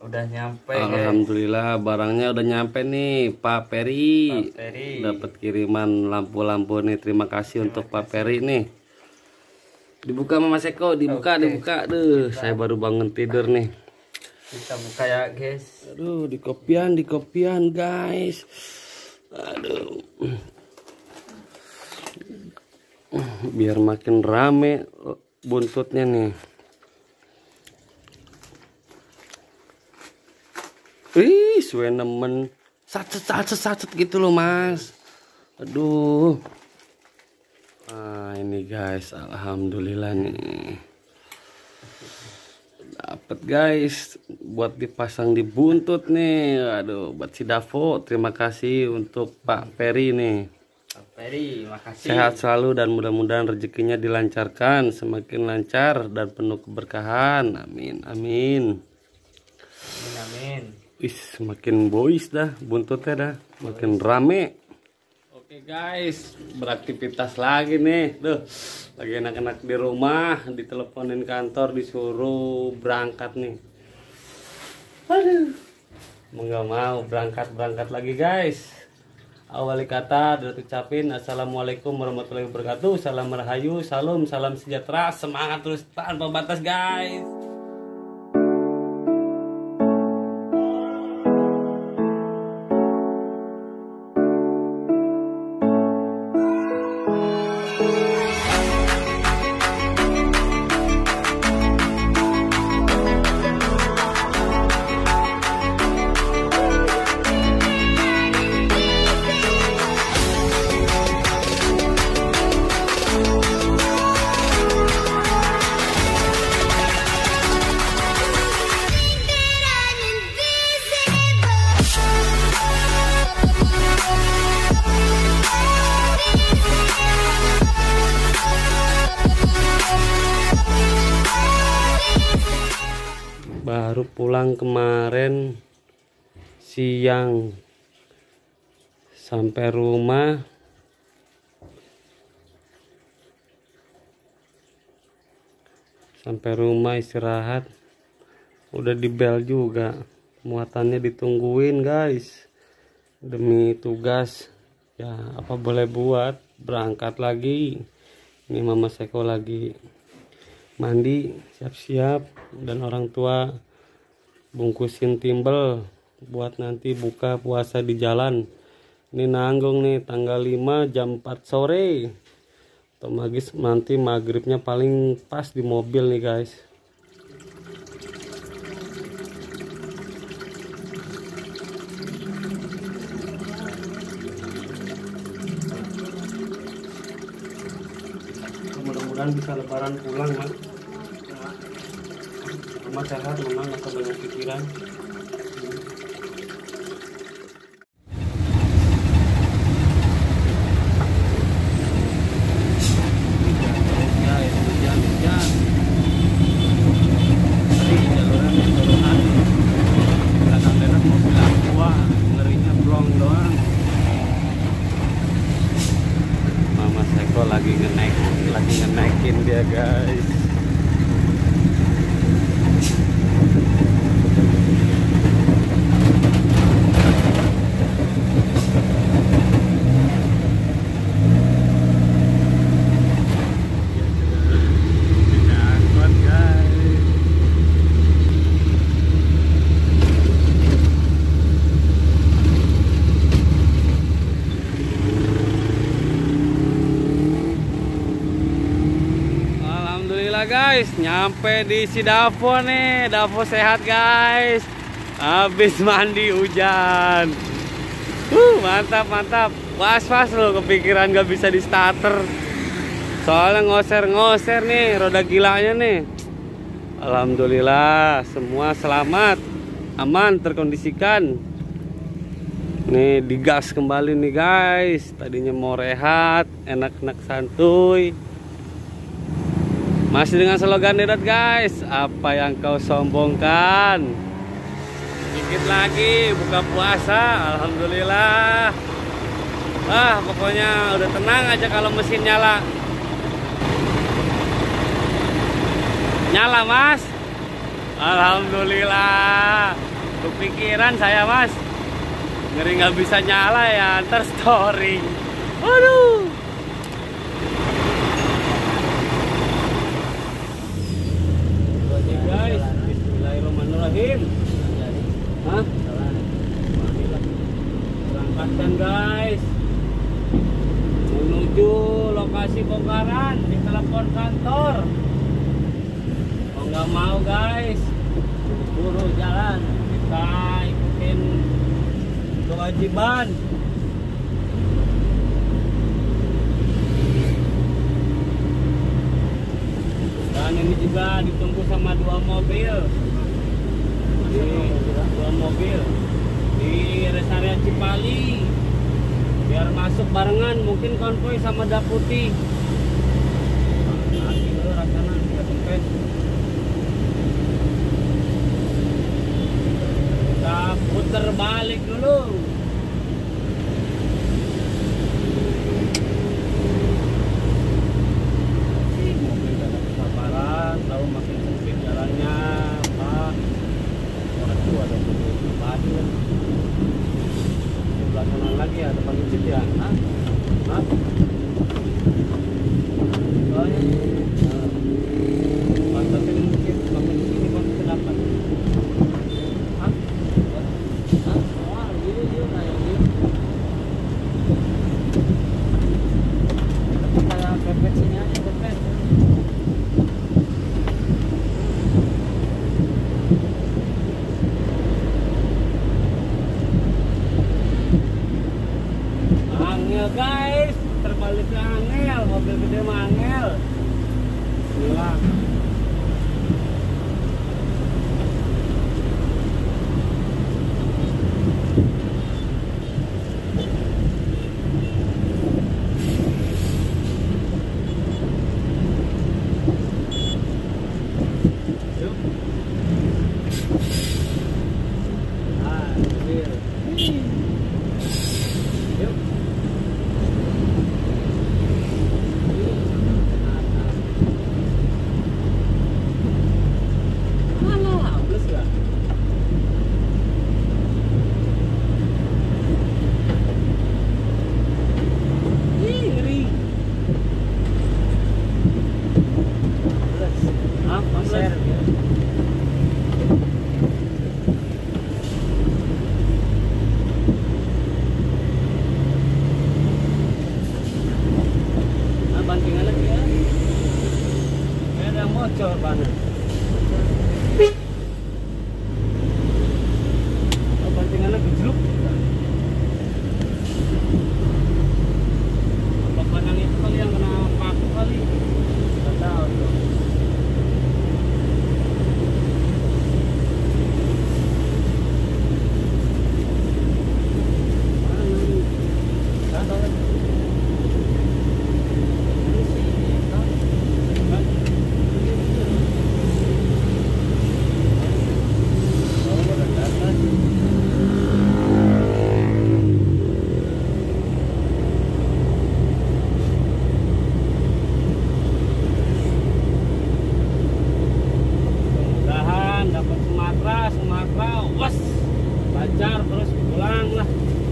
Udah nyampe. Alhamdulillah barangnya udah nyampe nih Pak Peri. Dapat kiriman lampu-lampu nih. Terima kasih untuk Pak Peri nih. Dibuka Mama Seko, dibuka. Duh, saya baru bangun tidur nih. Kita buka ya guys. Aduh, di kopian guys. Aduh. Biar makin rame buntutnya nih. Wih, suwe nemen sacet gitu loh mas. Aduh. Nah ini guys, alhamdulillah nih. Dapat guys, buat dipasang di buntut nih. Aduh, buat si Davo. Terima kasih untuk Pak Peri nih. Pak Peri, makasih. Sehat selalu dan mudah-mudahan rezekinya dilancarkan, semakin lancar dan penuh keberkahan. Amin, amin. Amin. Wih, semakin boys dah, buntutnya dah, makin rame. Oke guys, beraktivitas lagi nih. Duh, lagi enak-enak di rumah, diteleponin kantor, disuruh berangkat nih. Aduh, mau nggak mau berangkat lagi guys. Awali kata diucapin assalamualaikum warahmatullahi wabarakatuh, salam rahayu, salam sejahtera, semangat terus tanpa batas guys. Baru pulang kemarin siang, sampai rumah istirahat, udah dibel juga, muatannya ditungguin guys, demi tugas ya, apa boleh buat, berangkat lagi. Ini Mama Seko lagi mandi siap-siap, dan orang tua bungkusin timbel buat nanti buka puasa di jalan. Ini nanggung nih tanggal 5 jam 4 sore, otomatis nanti maghribnya paling pas di mobil nih guys. Mudah-mudahan bisa lebaran pulang mas. Mama sehat, mama nggak usah banyak pikiran. Mama Seko lagi ngenaikin dia guys. Guys, nyampe di si Davo nih. Davo sehat guys, habis mandi hujan. Mantap. Was loh, kepikiran gak bisa di starter, soalnya ngoser nih roda gilanya nih. Alhamdulillah semua selamat, aman, terkondisikan. Nih digas kembali nih guys. Tadinya mau rehat, enak-enak santuy. Masih dengan slogan Dedat guys, apa yang kau sombongkan? Dikit lagi buka puasa, alhamdulillah. Pokoknya udah tenang aja kalau mesin nyala. Nyala mas, alhamdulillah. kepikiran saya mas. Ngeri nggak bisa nyala ya, ntar story. Aduh. Oke guys, bismillahirrahmanirrahim. Hah? Berangkatkan guys. Menuju lokasi bongkaran di telepon kantor. Oh nggak mau guys, buru jalan. Kita ikutin kewajiban. Dan ini juga ditunggu sama dua mobil. Dua mobil di rest area Cipali. Biar masuk barengan, mungkin konvoy sama Daputi. Nanti dulu rasanya nggak sempet. Kita puter balik dulu. Mobil gak ada kesabaran, tahu makin sempit jalannya, Pak. Waduh, ada mobil pribadi kan. Sebelah kanan lagi ada pangcit ya. Hah? Hah? Oh ya. Pantasin mungkin bangun di sini kan terdapat. Hah? Hah? Wah, dia kayak gitu. Tapi kayak pepet sini aja pepet. Angel guys, terbalik ke angel, mobil gede mah angel. Bismillah. Yuk. Nah, mobil. Yuk. Bantingan lagi ya. Kayak ada mocor banget. Oh, bantingan lagi jeluk. Apa panang itu kali yang kena paku kali? Nggak tahu tuh. Sumatera, was, lancar terus pulang lah.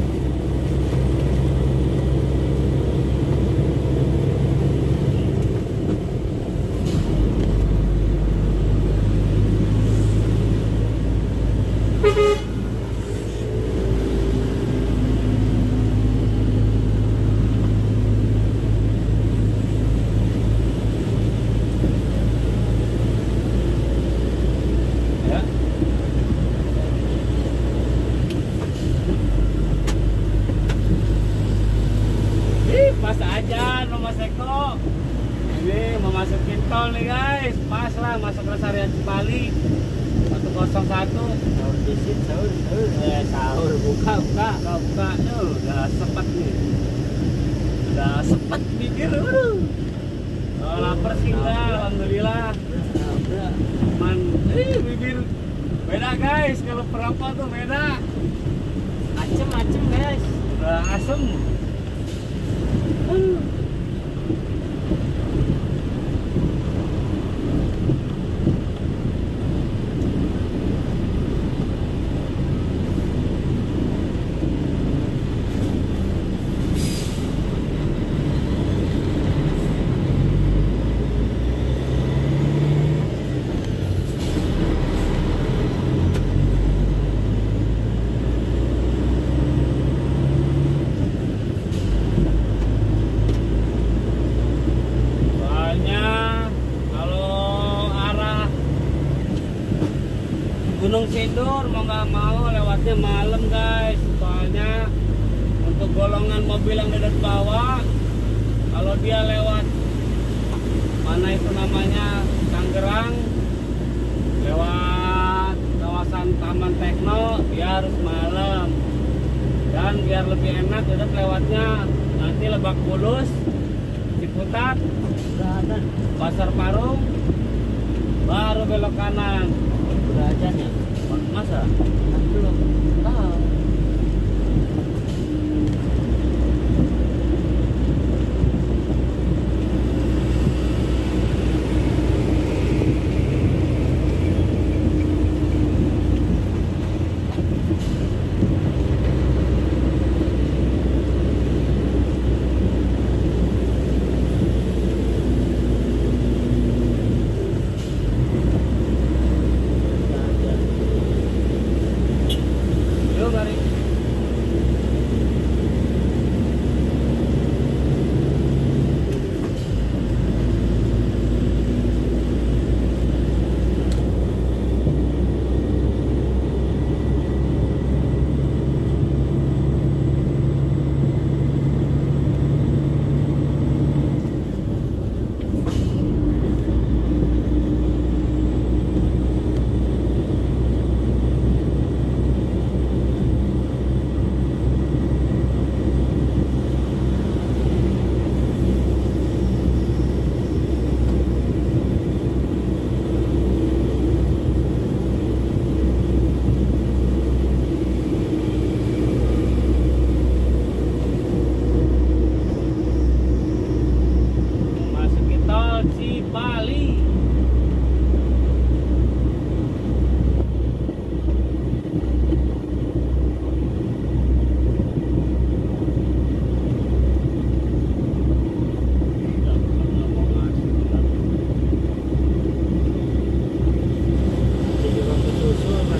Pas aja Mas Eko. Ini memasukin tol nih guys. Pas lah masuk rest area Cipali 101. Sahur disit, sahur. Sahur buka. Tuh, udah sepet nih. Udah sepet mikir. Oh, lapar sih enggak, alhamdulillah. Man, bibir beda guys, kalau perapa tuh beda. Acem guys. Udah asem. Gunung Sindur mau nggak mau lewatnya malam guys, soalnya untuk golongan mobil yang dari bawah, kalau dia lewat mana itu namanya Tangerang, lewat kawasan Taman Tekno, dia harus malam. Dan biar lebih enak udah lewatnya nanti Lebak Bulus, Ciputat, Pasar Parung, baru belok kanan. Udah aja nih. Masa? Belum. Tahu. Yuk mari. Masuki tol Cipali. Jadi bang kesusu apa?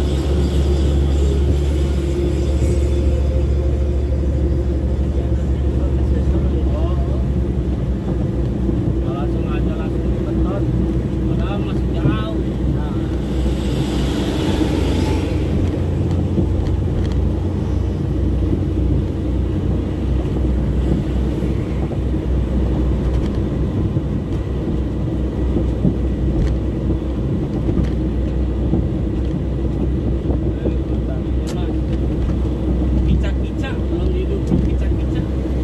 Langsung aja langsung di beton. Padahal masih jauh. Kicak-kicak, belum didukung kicak-kicak.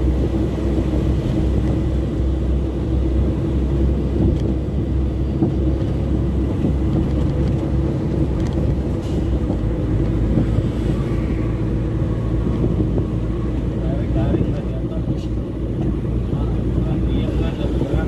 Garing-garing radiator. Diam kan gak bergerak.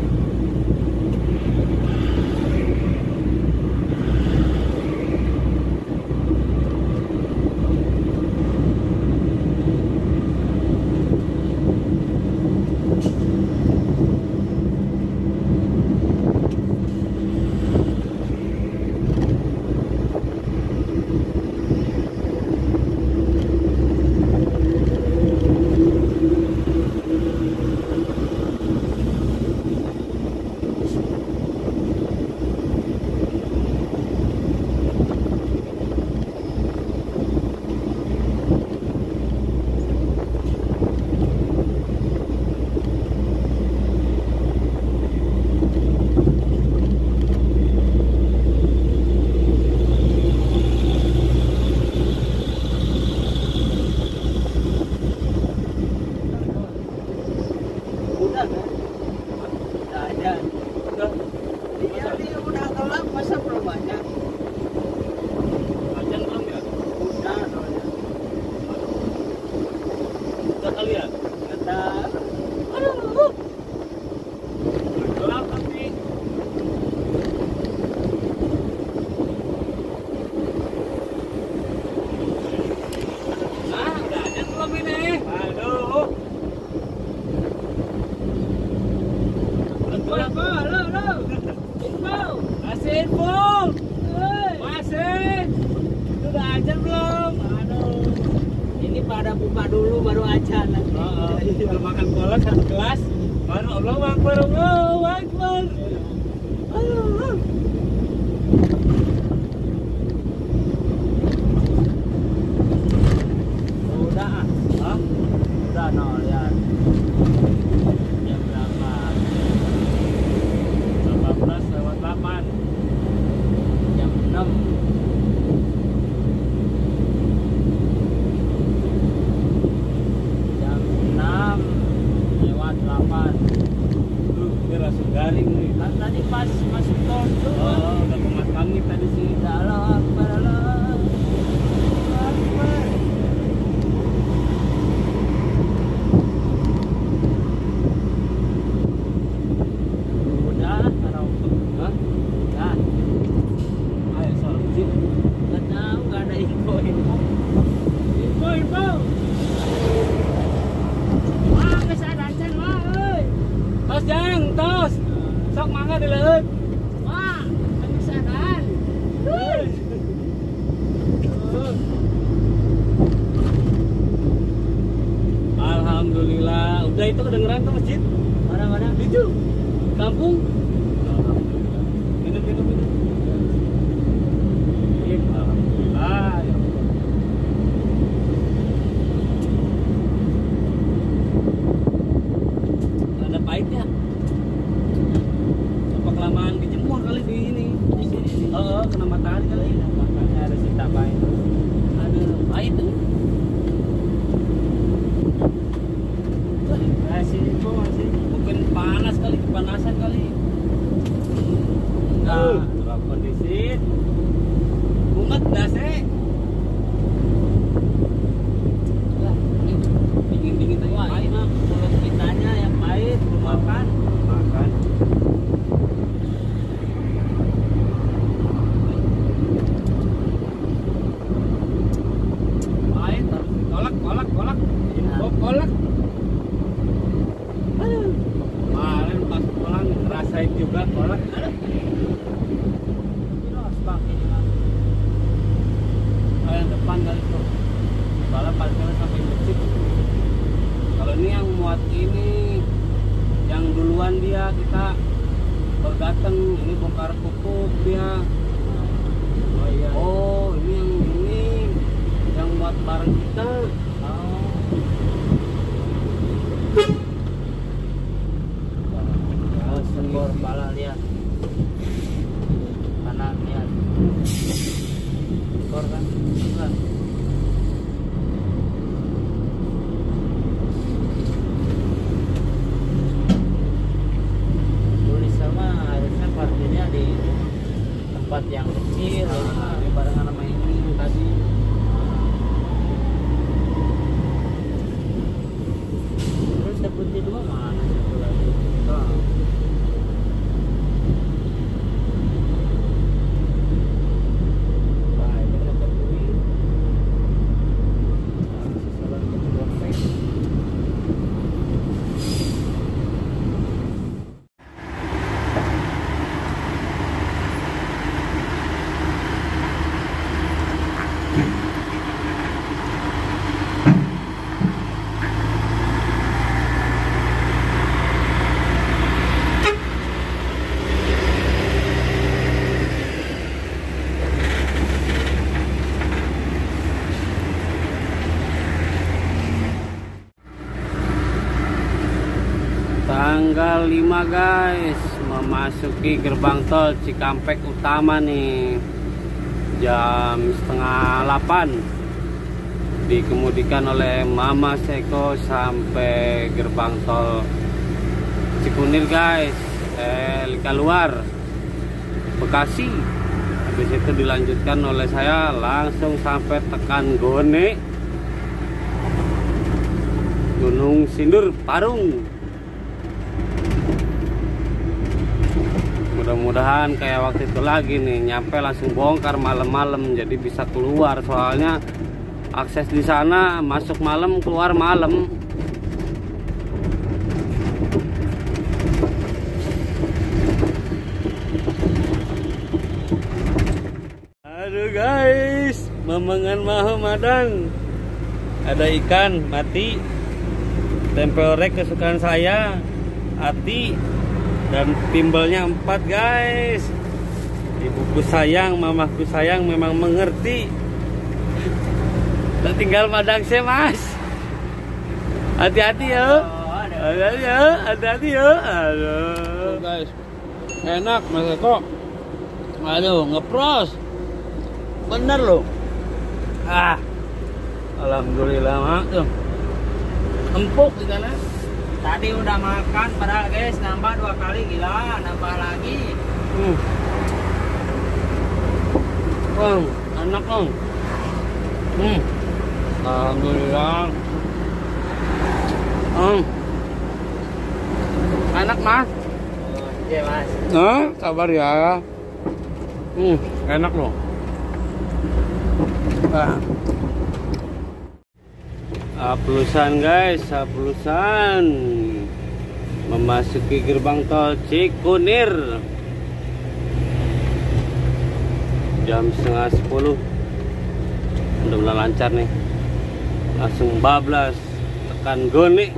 Udah kan? Udah aja. Udah. Dia udah gelap masa belum banyak? Ajan belum ya? Udah soalnya. Udah kali ya? Kata, Gelap tapi. Nah, udah ajan belum ini? Aduh. Udah gelap. Masih info. Masih. Udah ajan belum? Aduh. ini pada buka dulu baru aja nanti. Udah makan kolak 1 gelas. Baru Allahu Akbar, Allahu Akbar. mah di leut. Wah, kemisanan. Alhamdulillah. Udah itu kedengeran tuh masjid. Mana-mana? Itu kampung. Alhamdulillah. Minum. Alhamdulillah. Ya Allah. Ada pahitnya. Apa kelamaan dijemur kali di ini? Di sini. Oh, kena matahari kali. Makanya harus ditambahin. Aduh, pahit tuh. Masih itu masih. Mungkin panas kali, kepanasan kali. Enggak, dalam kondisi umat dah sih. Dingin aja Wah, pahit. ini mah mulut kitanya yang pahit, belum makan. Makan. Pahit, harus kolak. Oh, kolak. Kemarin pas pulang ngerasain juga kolak. Terus pakai juga. Yang depan kali tuh. Soalnya parkirnya sampai masjid. Kalau ini yang muat ini, yang duluan dia kita baru dateng, ini bongkar pupuk dia. Oh iya. Oh, ini yang muat bareng kita. Oh, sekor pala lihat. Kanan lihat. Sekor kan? Bukan. Tulis sama harusnya parkirnya di tempat yang kecil. Ini barengan sama ini yang tadi. Terus seperti dua mana satu lagi? Wah, ini dapat duit. Harus salah satu dompet. Tanggal 5 guys, memasuki gerbang tol Cikampek Utama nih. Jam setengah 8 dikemudikan oleh Mama Seko sampai gerbang tol Cikunir guys, Lika Luar Bekasi. Habis itu dilanjutkan oleh saya langsung sampai tekan Gone, Gunung Sindur Parung. Mudah-mudahan kayak waktu itu lagi nih, nyampe langsung bongkar malam-malam, jadi bisa keluar. Soalnya akses di sana masuk malam, keluar malam. Aduh guys, memengan mahamadang. Ada ikan mati, tempel rek kesukaan saya, hati. Dan timbelnya 4 guys. Ibuku sayang, mamaku sayang, memang mengerti. Dan tinggal madang saya mas. Hati-hati ya. Hati-hati ya. Aduh guys, enak Mas Eko. Aduh, ngepros. Bener loh. Alhamdulillah mak tuh. Empuk di sana. Tadi udah makan padahal guys, nambah 2 kali, gila, nambah lagi. Enak dong. Alhamdulillah. Enak mas. Iya mas. Sabar ya. Enak loh. Aplusan guys, aplusan memasuki gerbang tol Cikunir. jam setengah 10. Mudah-mudahan lancar nih. Langsung bablas, tekan go nih.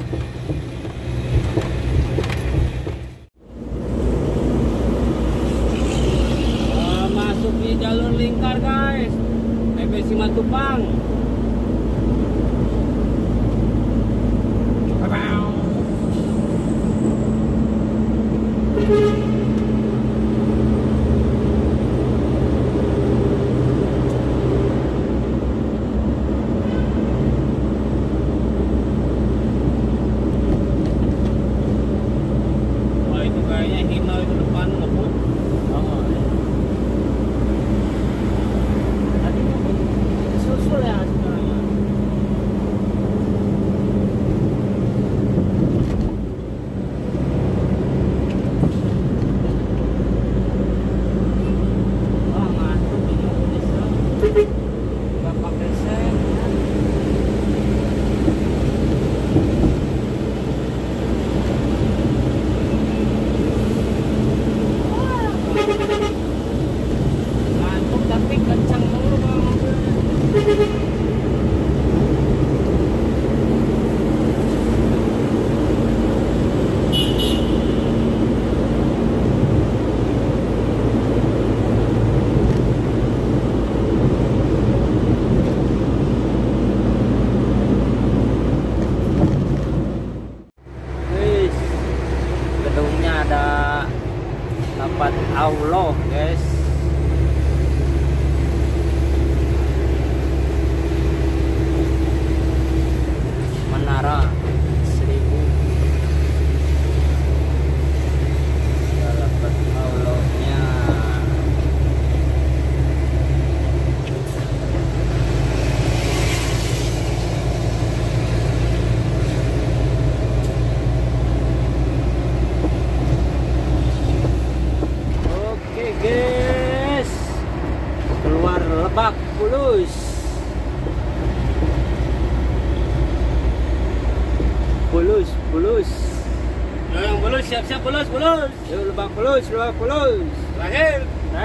Masuk di jalur lingkar guys, TB Simatupang. Dapat Allah guys. Menara 1000. Dapat Allahnya. Guys, keluar Lebak Bulus. Bulus. Yo yang Bulus, siap-siap Bulus. Yo Lebak Bulus. Lahir.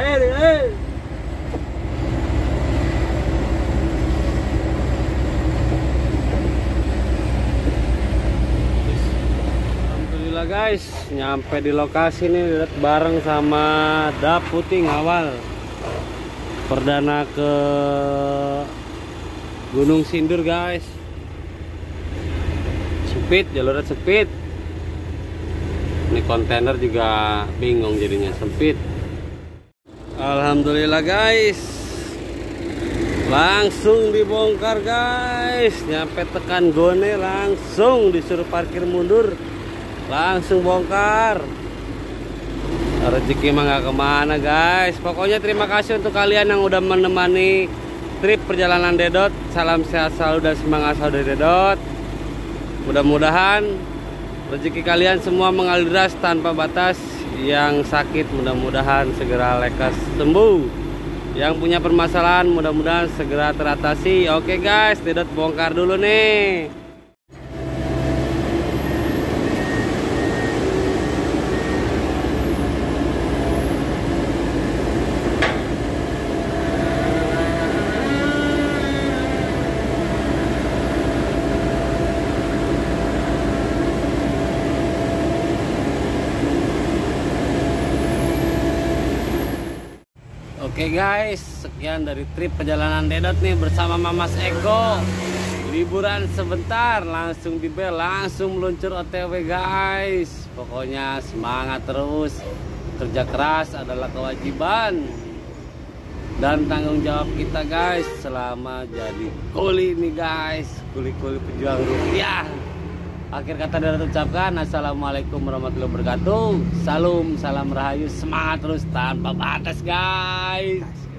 Alhamdulillah guys, nyampe di lokasi nih bareng sama Daputing awal. Perdana ke Gunung Sindur guys. Sempit, jalurnya sempit. Ini kontainer juga bingung jadinya, sempit. Alhamdulillah guys, langsung dibongkar guys. Nyampe tekan gone langsung disuruh parkir mundur, langsung bongkar. Rezeki mah gak kemana guys. Pokoknya terima kasih untuk kalian yang udah menemani trip perjalanan Dedot. Salam sehat selalu dan semangat selalu dari Dedot. Mudah-mudahan rezeki kalian semua mengalir deras tanpa batas. Yang sakit mudah-mudahan segera lekas sembuh. Yang punya permasalahan mudah-mudahan segera teratasi. Oke guys, Dedot bongkar dulu nih. Oke guys, sekian dari trip perjalanan Dedot nih bersama Mamas Ego. Liburan sebentar, langsung di bel, langsung meluncur OTW guys. Pokoknya semangat terus. Kerja keras adalah kewajiban dan tanggung jawab kita guys selama jadi kuli nih guys, kuli-kuli pejuang rupiah. Akhir kata Dedot ucapkan assalamualaikum warahmatullahi wabarakatuh. Salam rahayu, semangat terus tanpa batas guys.